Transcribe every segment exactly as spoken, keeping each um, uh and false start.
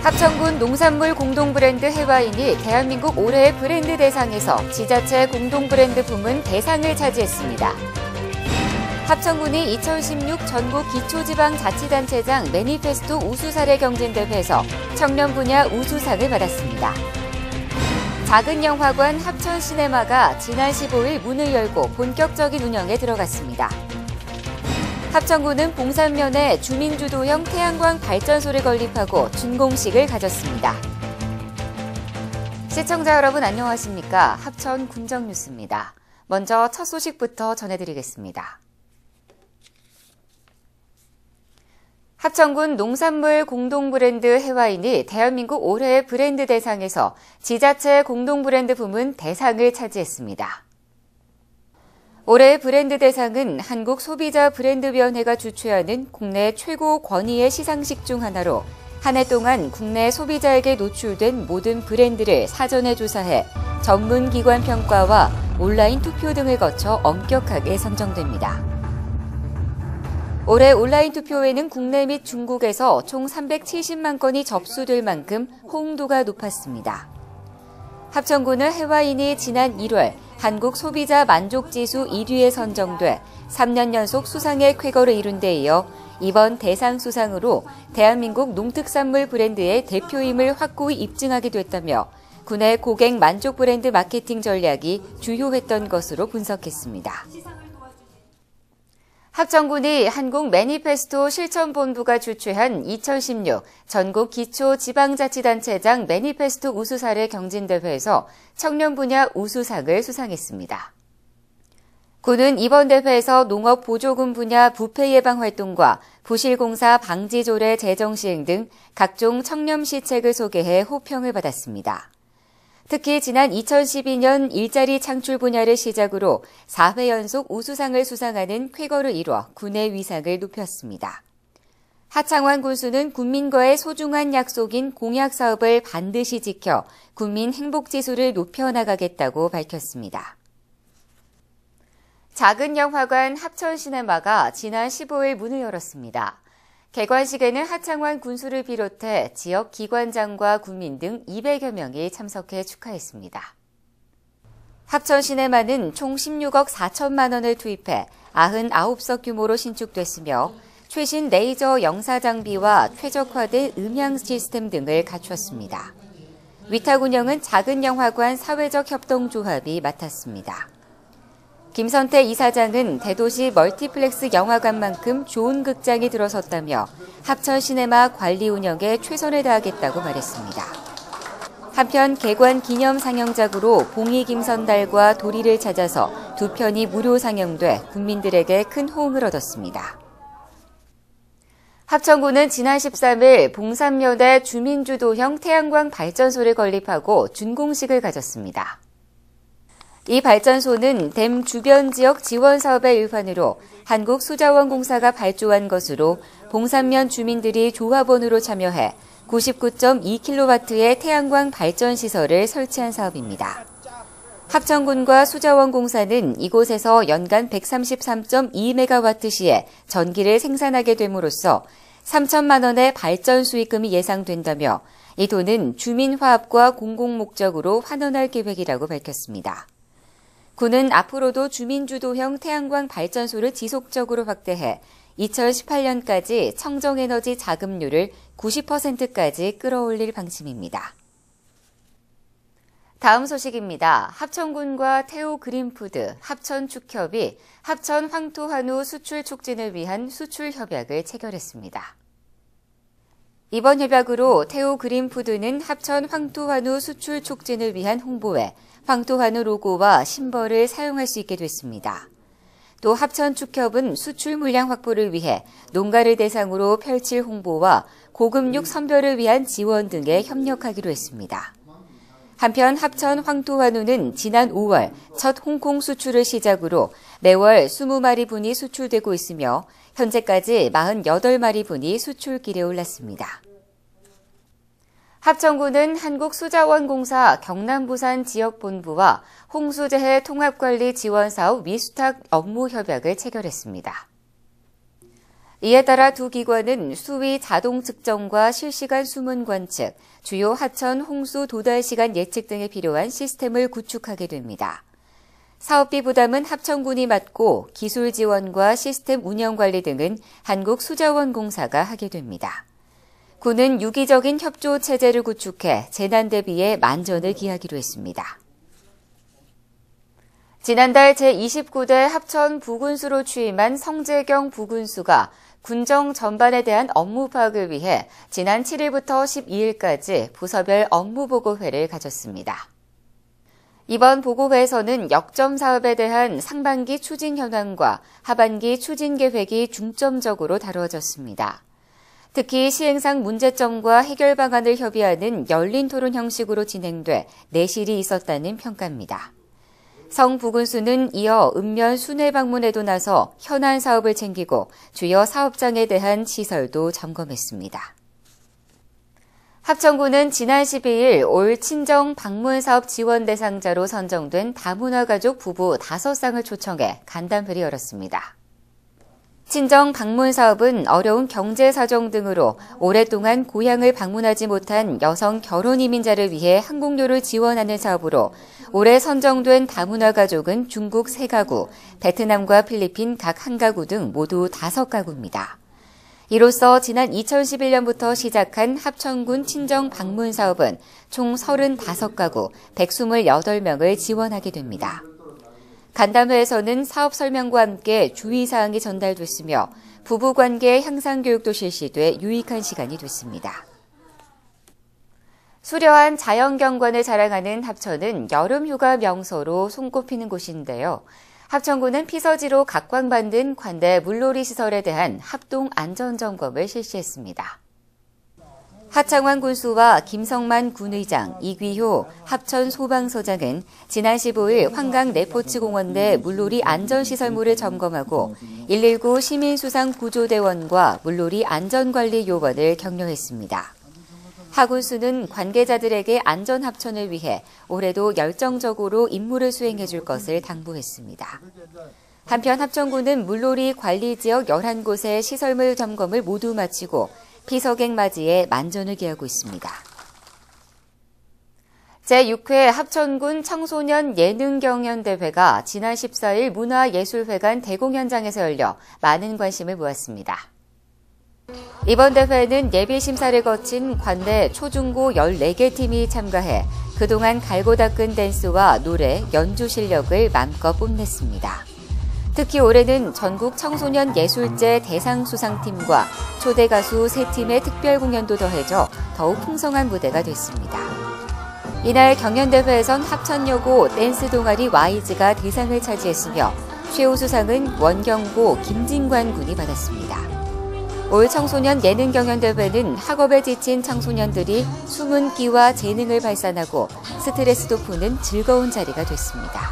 합천군 농산물 공동브랜드 해와인이 대한민국 올해의 브랜드 대상에서 지자체 공동브랜드 부문 대상을 차지했습니다. 합천군이 이천십육 전국 기초지방자치단체장 매니페스토 우수사례 경진대회에서 청년 분야 우수상을 받았습니다. 작은 영화관 합천시네마가 지난 십오일 문을 열고 본격적인 운영에 들어갔습니다. 합천군은 봉산면에 주민주도형 태양광 발전소를 건립하고 준공식을 가졌습니다. 시청자 여러분 안녕하십니까? 합천 군정뉴스입니다. 먼저 첫 소식부터 전해드리겠습니다. 합천군 농산물 공동브랜드 해와인이 대한민국 올해의 브랜드 대상에서 지자체 공동브랜드 부문 대상을 차지했습니다. 올해의 브랜드 대상은 한국소비자브랜드위원회가 주최하는 국내 최고 권위의 시상식 중 하나로 한 해 동안 국내 소비자에게 노출된 모든 브랜드를 사전에 조사해 전문기관 평가와 온라인 투표 등을 거쳐 엄격하게 선정됩니다. 올해 온라인 투표에는 국내 및 중국에서 총 삼백칠십만 건이 접수될 만큼 호응도가 높았습니다. 합천군은 해와인이 지난 일월 한국 소비자 만족지수 일 위에 선정돼 삼 년 연속 수상의 쾌거를 이룬 데 이어 이번 대상 수상으로 대한민국 농특산물 브랜드의 대표임을 확고히 입증하게 됐다며 군의 고객 만족 브랜드 마케팅 전략이 주요했던 것으로 분석했습니다. 합천군이 한국 매니페스토 실천본부가 주최한 이천십육 전국 기초지방자치단체장 매니페스토 우수사례 경진대회에서 청년 분야 우수상을 수상했습니다. 군은 이번 대회에서 농업보조금 분야 부패 예방 활동과 부실공사 방지 조례 제정 시행 등 각종 청렴 시책을 소개해 호평을 받았습니다. 특히 지난 이천십이 년 일자리 창출 분야를 시작으로 사 회 연속 우수상을 수상하는 쾌거를 이뤄 군의 위상을 높였습니다. 하창환 군수는 군민과의 소중한 약속인 공약 사업을 반드시 지켜 군민 행복지수를 높여나가겠다고 밝혔습니다. 작은 영화관 합천시네마가 지난 십오일 문을 열었습니다. 개관식에는 하창환 군수를 비롯해 지역 기관장과 군민 등 이백여 명이 참석해 축하했습니다. 합천시네마는 총 십육억 사천만 원을 투입해 구십구 석 규모로 신축됐으며 최신 레이저 영사 장비와 최적화된 음향 시스템 등을 갖췄습니다. 위탁 운영은 작은 영화관 사회적 협동조합이 맡았습니다. 김선태 이사장은 대도시 멀티플렉스 영화관만큼 좋은 극장이 들어섰다며 합천시네마 관리 운영에 최선을 다하겠다고 말했습니다. 한편 개관 기념 상영작으로 봉이 김선달과 도리를 찾아서 두 편이 무료 상영돼 국민들에게 큰 호응을 얻었습니다. 합천군은 지난 십삼일 봉산면에 주민주도형 태양광 발전소를 건립하고 준공식을 가졌습니다. 이 발전소는 댐 주변 지역 지원 사업의 일환으로 한국수자원공사가 발주한 것으로 봉산면 주민들이 조합원으로 참여해 구십구 점 이 킬로와트의 태양광 발전 시설을 설치한 사업입니다. 합천군과 수자원공사는 이곳에서 연간 백삼십삼 점 이 메가와트 시에 전기를 생산하게 됨으로써 삼천만 원의 발전 수익금이 예상된다며 이 돈은 주민화합과 공공목적으로 환원할 계획이라고 밝혔습니다. 군은 앞으로도 주민주도형 태양광 발전소를 지속적으로 확대해 이천십팔 년까지 청정에너지 자급률을 구십 퍼센트까지 끌어올릴 방침입니다. 다음 소식입니다. 합천군과 태우 그린푸드, 합천축협이 합천 황토한우 수출 촉진을 위한 수출 협약을 체결했습니다. 이번 협약으로 태우 그린푸드는 합천 황토한우 수출 촉진을 위한 홍보에 황토한우 로고와 심벌을 사용할 수 있게 됐습니다. 또 합천축협은 수출 물량 확보를 위해 농가를 대상으로 펼칠 홍보와 고급육 선별을 위한 지원 등에 협력하기로 했습니다. 한편 합천 황토한우는 지난 오월 첫 홍콩 수출을 시작으로 매월 이십 마리 분이 수출되고 있으며 현재까지 사십팔 마리 분이 수출길에 올랐습니다. 합천군은 한국수자원공사 경남부산 지역본부와 홍수재해 통합관리 지원사업 위수탁 업무 협약을 체결했습니다. 이에 따라 두 기관은 수위 자동 측정과 실시간 수문 관측, 주요 하천 홍수 도달 시간 예측 등에 필요한 시스템을 구축하게 됩니다. 사업비 부담은 합천군이 맡고 기술 지원과 시스템 운영 관리 등은 한국수자원공사가 하게 됩니다. 군은 유기적인 협조 체제를 구축해 재난 대비에 만전을 기하기로 했습니다. 지난달 제이십구 대 합천 부군수로 취임한 성재경 부군수가 군정 전반에 대한 업무 파악을 위해 지난 칠 일부터 십이 일까지 부서별 업무보고회를 가졌습니다. 이번 보고회에서는 역점 사업에 대한 상반기 추진 현황과 하반기 추진 계획이 중점적으로 다루어졌습니다. 특히 시행상 문제점과 해결 방안을 협의하는 열린 토론 형식으로 진행돼 내실이 있었다는 평가입니다. 성 부군수는 이어 읍면 순회 방문에도 나서 현안 사업을 챙기고 주요 사업장에 대한 시설도 점검했습니다. 합천군은 지난 십이 일 올 친정 방문 사업 지원 대상자로 선정된 다문화 가족 부부 다섯 쌍을 초청해 간담회를 열었습니다. 친정 방문 사업은 어려운 경제 사정 등으로 오랫동안 고향을 방문하지 못한 여성 결혼 이민자를 위해 항공료를 지원하는 사업으로 올해 선정된 다문화 가족은 중국 세 가구, 베트남과 필리핀 각 한 가구 등 모두 다섯 가구입니다. 이로써 지난 이천십일 년부터 시작한 합천군 친정 방문 사업은 총 서른다섯 가구, 백이십팔 명을 지원하게 됩니다. 간담회에서는 사업 설명과 함께 주의사항이 전달됐으며 부부관계 향상 교육도 실시돼 유익한 시간이 됐습니다. 수려한 자연경관을 자랑하는 합천은 여름휴가 명소로 손꼽히는 곳인데요. 합천군은 피서지로 각광받는 관내 물놀이 시설에 대한 합동 안전점검을 실시했습니다. 하창환 군수와 김성만 군의장, 이귀효 합천 소방서장은 지난 십오 일 환강 레포츠 공원 내 물놀이 안전시설물을 점검하고 일일구 시민수상구조대원과 물놀이 안전관리 요원을 격려했습니다. 하 군수는 관계자들에게 안전 합천을 위해 올해도 열정적으로 임무를 수행해 줄 것을 당부했습니다. 한편 합천군은 물놀이 관리지역 열한 곳의 시설물 점검을 모두 마치고 피서객 맞이에 만전을 기하고 있습니다. 제육 회 합천군 청소년 예능경연대회가 지난 십사 일 문화예술회관 대공연장에서 열려 많은 관심을 모았습니다. 이번 대회는 예비심사를 거친 관내 초중고 열네 개 팀이 참가해 그동안 갈고 닦은 댄스와 노래, 연주 실력을 맘껏 뽐냈습니다. 특히 올해는 전국 청소년 예술제 대상 수상팀과 초대 가수 세 팀의 특별 공연도 더해져 더욱 풍성한 무대가 됐습니다. 이날 경연대회에선 합천여고 댄스 동아리 와이즈가 대상을 차지했으며 최우수상은 원경고 김진관 군이 받았습니다. 올 청소년 예능 경연대회는 학업에 지친 청소년들이 숨은 끼와 재능을 발산하고 스트레스도 푸는 즐거운 자리가 됐습니다.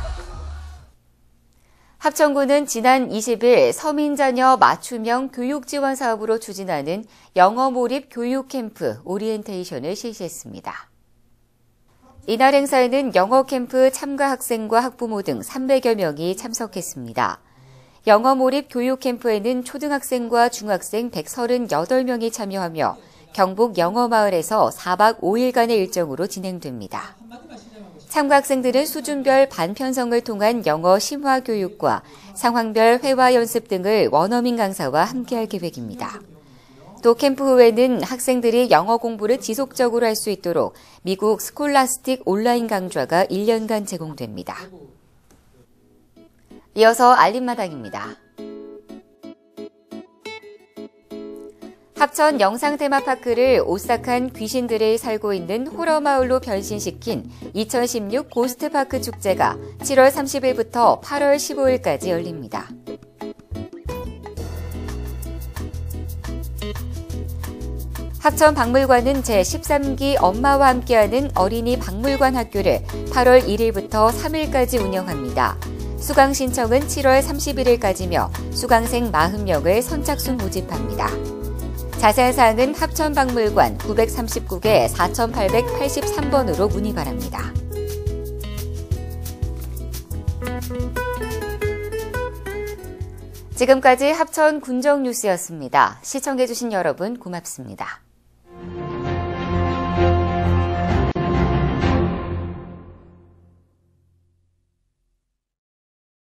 합천군은 지난 이십 일 서민자녀 맞춤형 교육지원 사업으로 추진하는 영어 몰입 교육 캠프 오리엔테이션을 실시했습니다. 이날 행사에는 영어 캠프 참가 학생과 학부모 등 삼백여 명이 참석했습니다. 영어 몰입 교육 캠프에는 초등학생과 중학생 백삼십팔 명이 참여하며 경북 영어마을에서 사 박 오 일간의 일정으로 진행됩니다. 참가 학생들은 수준별 반편성을 통한 영어 심화 교육과 상황별 회화 연습 등을 원어민 강사와 함께할 계획입니다. 또 캠프 후에는 학생들이 영어 공부를 지속적으로 할 수 있도록 미국 스콜라스틱 온라인 강좌가 일 년간 제공됩니다. 이어서 알림마당입니다. 합천 영상테마파크를 오싹한 귀신들이 살고 있는 호러마을로 변신시킨 이천십육 고스트파크 축제가 칠월 삼십일부터 팔월 십오일까지 열립니다. 합천 박물관은 제십삼 기 엄마와 함께하는 어린이 박물관 학교를 팔월 일일부터 삼일까지 운영합니다. 수강 신청은 칠월 삼십일일까지며 수강생 사십 명을 선착순 모집합니다. 자세한 사항은 합천박물관 구백삼십구 개 사천팔백팔십삼 번으로 문의 바랍니다. 지금까지 합천 군정뉴스였습니다. 시청해주신 여러분 고맙습니다.